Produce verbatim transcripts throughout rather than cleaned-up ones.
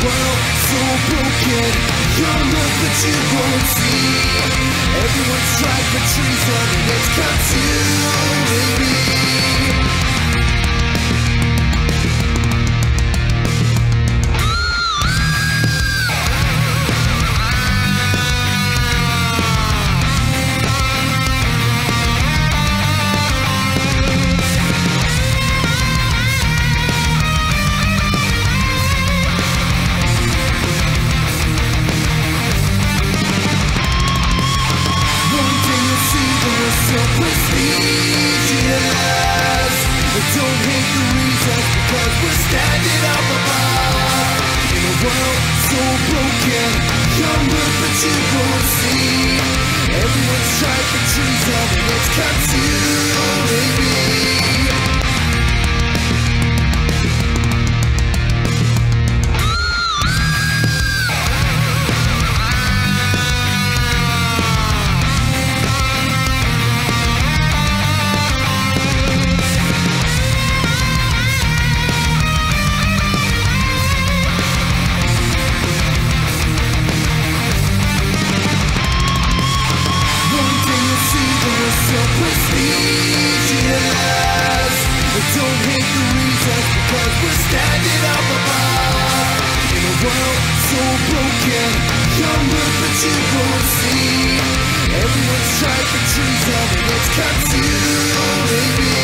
world so broken, young look but you won't see. Everyone's tried for treason and it's consuming me. Don't hate the reasons because we're standing up above. In a world so broken, young look but you won't see. Everyone's tried for treason and it's consuming me. Don't hate the reasons because we're standing up above. In a world so broken, young look but you won't see. Everyone's tried for treason and it's consuming me.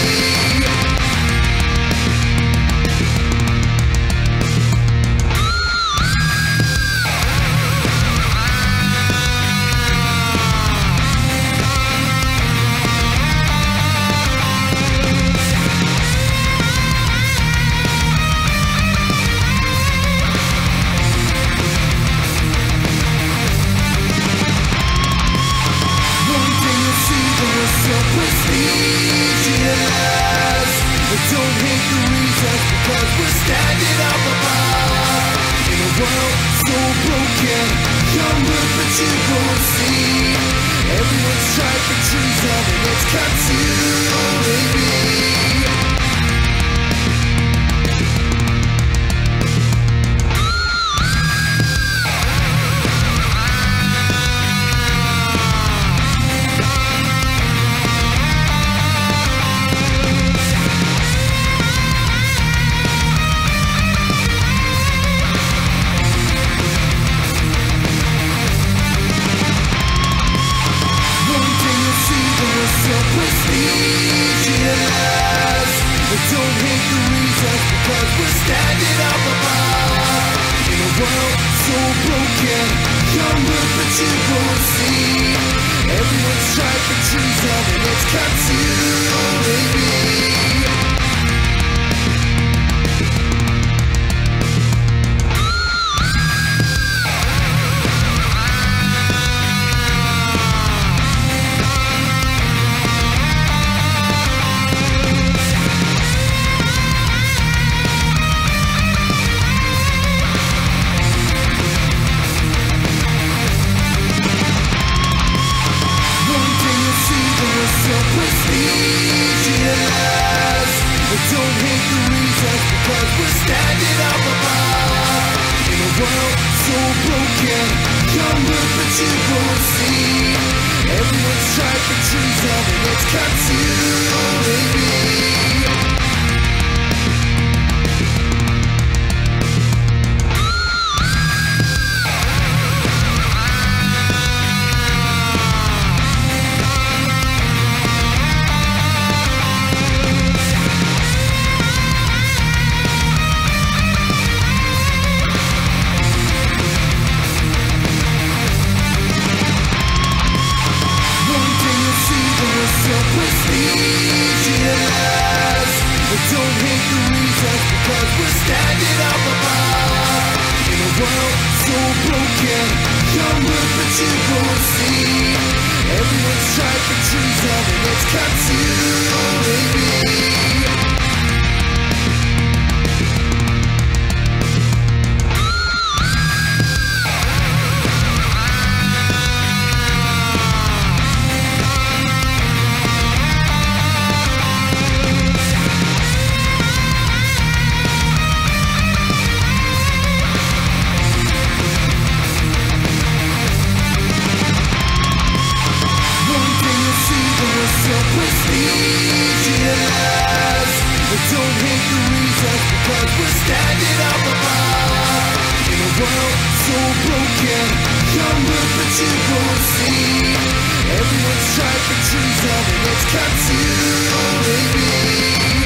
Don't hate the reasons because we're standing up above. In a world so broken, young look but you won't see. Everyone's tried for treason and it's consuming me. Don't hate the reasons because we're standing up above. In a world so broken, young look but you won't see. Everyone's tried for treason and it's consuming me. Don't hate the reasons because we're standing up above. In a world so broken, young look but you won't see. Everyone's tried for treason and it's consuming me. Don't hate the reasons because we're standing up above. In a world so broken, young look but you won't see. Everyone's tried for treason and it's consuming me. broken. Younger, but you won't see. Everyone's trying for treason, and it's consuming me.